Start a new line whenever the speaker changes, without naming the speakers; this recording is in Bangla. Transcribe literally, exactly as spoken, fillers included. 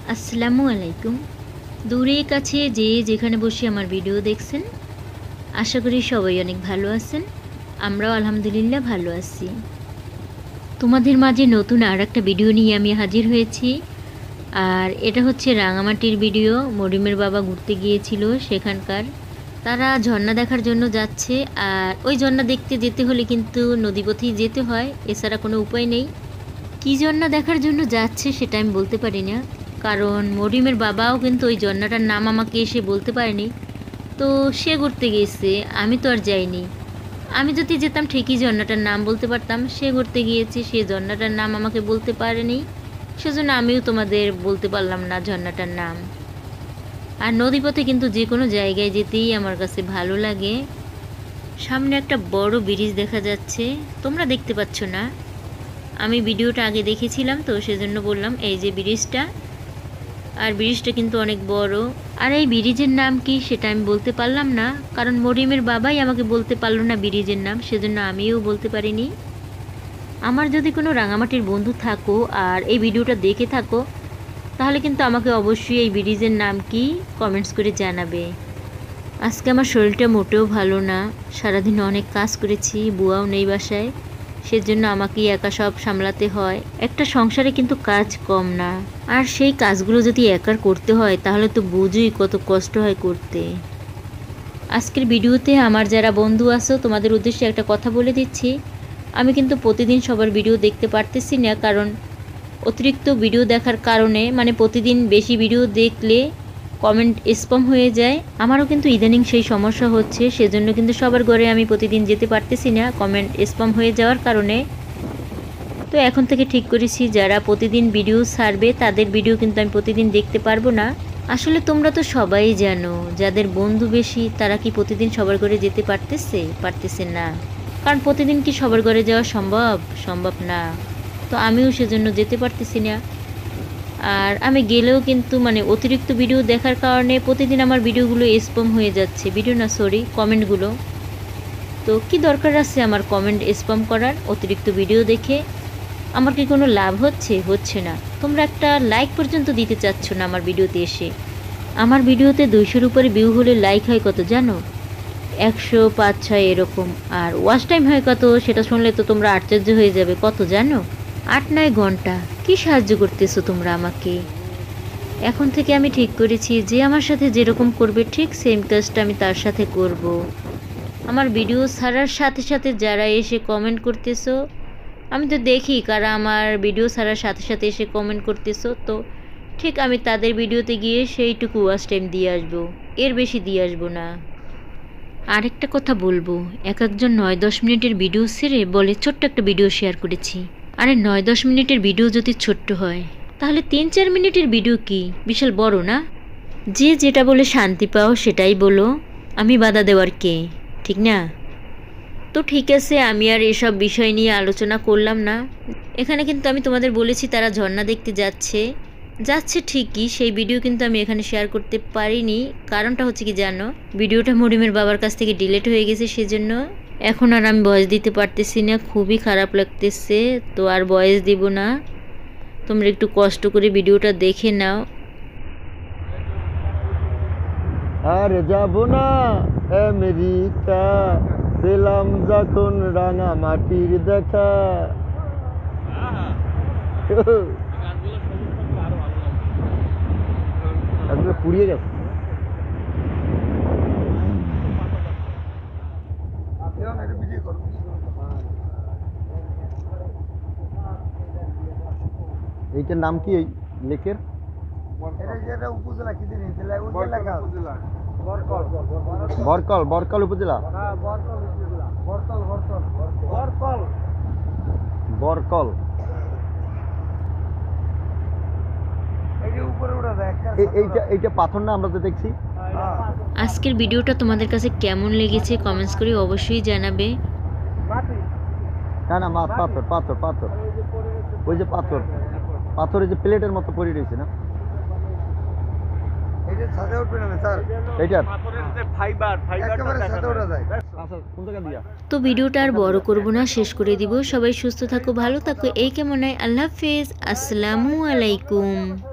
আসসালামু আলাইকুম। দূরে কাছে যে যেখানে বসে আমার ভিডিও দেখছেন, আশা করি সবাই অনেক ভালো আছেন। আমরাও আলহামদুলিল্লাহ ভালো আছি। তোমাদের মাঝে নতুন আর একটা ভিডিও নিয়ে আমি হাজির হয়েছি। আর এটা হচ্ছে রাঙামাটির ভিডিও। মরিমের বাবা ঘুরতে গিয়েছিল সেখানকার। তারা ঝর্ণা দেখার জন্য যাচ্ছে। আর ওই ঝর্ণা দেখতে যেতে হলে কিন্তু নদীপথেই যেতে হয়, এছাড়া কোনো উপায় নেই। কী ঝর্ণা দেখার জন্য যাচ্ছে সেটা আমি বলতে পারি না, কারণ মরিমের বাবাও কিন্তু ওই ঝর্ণাটার নাম আমাকে এসে বলতে পারেনি। তো সে ঘুরতে গিয়েছে, আমি তো আর যাইনি। আমি যদি যেতাম ঠিকই ঝর্ণাটার নাম বলতে পারতাম। সে ঘুরতে গিয়েছে, সে ঝর্ণাটার নাম আমাকে বলতে পারেনি, সেজন্য আমিও তোমাদের বলতে পারলাম না ঝর্ণাটার নাম। আর নদীপথে কিন্তু যে কোনো জায়গায় যেতেই আমার কাছে ভালো লাগে। সামনে একটা বড় ব্রিজ দেখা যাচ্ছে, তোমরা দেখতে পাচ্ছ না। আমি ভিডিওটা আগে দেখেছিলাম তো সেজন্য বললাম, এই যে ব্রিজটা। আর ব্রিজটা কিন্তু অনেক বড়। আর এই ব্রিজের নাম কি সেটা আমি বলতে পারলাম না, কারণ মরিমের বাবাই আমাকে বলতে পারলো না ব্রিজের নাম, সেজন্য আমিও বলতে পারিনি। আমার যদি কোনো রাঙামাটির বন্ধু থাকো আর এই ভিডিওটা দেখে থাকো, তাহলে কিন্তু আমাকে অবশ্যই এই ব্রিজের নাম কি কমেন্টস করে জানাবে। আজকে আমার শরীরটা মোটেও ভালো না, সারাদিন অনেক কাজ করেছি, বুয়াও নেই বাসায়, সেজন্য আমাকেই একা সব সামলাতে হয়। একটা সংসারে কিন্তু কাজ কম না, আর সেই কাজগুলো যদি একার করতে হয় তাহলে তো বুঝোই কত কষ্ট হয় করতে। আজকের ভিডিওতে আমার যারা বন্ধু আছো তোমাদের উদ্দেশ্যে একটা কথা বলে দিচ্ছি, আমি কিন্তু প্রতিদিন সবার ভিডিও দেখতে পারতেছি না, কারণ অতিরিক্ত ভিডিও দেখার কারণে, মানে প্রতিদিন বেশি ভিডিও দেখলে কমেন্ট স্প্যাম হয়ে যায়। আমারও কিন্তু ইদানিং সেই সমস্যা হচ্ছে, সেজন্য কিন্তু সবার ঘরে আমি প্রতিদিন যেতে পারতেছি না কমেন্ট স্প্যাম হয়ে যাওয়ার কারণে। তো এখন থেকে ঠিক করেছি যারা প্রতিদিন ভিডিও ছাড়বে তাদের ভিডিও কিন্তু আমি প্রতিদিন দেখতে পারবো না। আসলে তোমরা তো সবাই জানো, যাদের বন্ধু বেশি তারা কি প্রতিদিন সবার ঘরে যেতে পারতেছে পারতেছে না, কারণ প্রতিদিন কি সবার ঘরে যাওয়া সম্ভব সম্ভব না। তো আমিও সেজন্য যেতে পারতেছি না। আর আমি গেলেও কিন্তু মানে অতিরিক্ত ভিডিও দেখার কারণে প্রতিদিন আমার ভিডিওগুলো স্প্যাম হয়ে যাচ্ছে, ভিডিও না সরি কমেন্টগুলো। তো কি দরকার আছে আমার কমেন্ট স্প্যাম করার অতিরিক্ত ভিডিও দেখে? আমার কি কোনো লাভ হচ্ছে? হচ্ছে না। তোমরা একটা লাইক পর্যন্ত দিতে চাচ্ছ না আমার ভিডিওতে এসে। আমার ভিডিওতে দুইশোর উপরে ভিউ হলে লাইক হয় কত জানো? একশো পাঁচ ছয় এরকম। আর ওয়াচ টাইম হয় কত সেটা শুনলে তো তোমরা আশ্চর্য হয়ে যাবে, কত জানো? আট নয় ঘন্টা। কি সাহায্য করতেছো তোমরা আমাকে? এখন থেকে আমি ঠিক করেছি যে আমার সাথে যেরকম করবে ঠিক সেম কাজটা আমি তার সাথে করব। আমার ভিডিও ছাড়ার সাথে সাথে যারা এসে কমেন্ট করতেছো, আমি তো দেখি কারা আমার ভিডিও ছাড়ার সাথে সাথে এসে কমেন্ট করতেছো, তো ঠিক আমি তাদের ভিডিওতে গিয়ে সেইটুকু ওয়াচ টাইম দিয়ে আসবো, এর বেশি দিয়ে আসবো না। আরেকটা কথা বলবো, এক একজন নয় দশ মিনিটের ভিডিও ছেড়ে বলে ছোট্ট একটা ভিডিও শেয়ার করেছি। আরে নয় দশ মিনিটের ভিডিও যদি ছোট্ট হয় তাহলে তিন চার মিনিটের ভিডিও কি বিশাল বড় না? যে যেটা বলে শান্তি পাও সেটাই বলো, আমি বাধা দেওয়ার কে, ঠিক না? তো ঠিক আছে, আমি আর এসব বিষয় নিয়ে আলোচনা করলাম না। এখানে কিন্তু আমি তোমাদের বলেছি তারা ঝর্ণা দেখতে যাচ্ছে যাচ্ছে ঠিকই, সেই ভিডিও কিন্তু আমি এখানে শেয়ার করতে পারিনি। কারণটা হচ্ছে কি জানো, ভিডিওটা মরিমের বাবার কাছ থেকে ডিলিট হয়ে গেছে, সেজন্য এখন আর আমি ভয়েস দিতে পারতেছি না, খুবই খারাপ লাগতেছে। তো আর ভয়েস দিব না, তোমরা একটু কষ্ট করে ভিডিওটা দেখে নাও।
আর যাব না আমেরিকা, পেলাম যখন রাঙা মাটির দেখা। একদম পুড়িয়ে গেছে। এইটার নাম কি এই লেকের? বরকল বরকল উপজেলা। বরকল এইটা এইটা পাথর না আমরা তো দেখছি।
আজকের ভিডিওটা তোমাদের কাছে কেমন লেগেছে কমেন্টস করে অবশ্যই জানাবে।
না না মা পাথর পাথর পাথর ওই যে পাথর পাথর এই যে প্লেটের মতো পড়ে রয়েছে না, এটা ছাদে উঠবে না স্যার, এটা পাথরের যে ফাইবার ফাইবারটা ছাদে ওঠা যায়। আচ্ছা কোন জায়গা দিয়া?
তো ভিডিওটা আর বড় করব না, শেষ করে দিব। সবাই সুস্থ থাকো, ভালো থাকো, এই কেমন হয়। আল্লাহ হাফেজ, আসসালামু আলাইকুম।